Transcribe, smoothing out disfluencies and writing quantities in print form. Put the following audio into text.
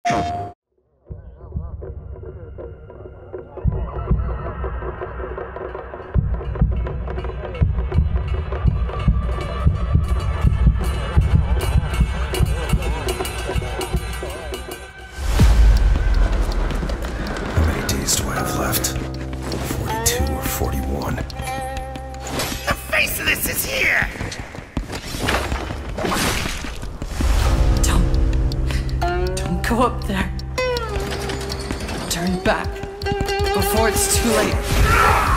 How many days do I have left? 42 or 41? The Faceless is here! Don't go up there. Turn back before it's too late.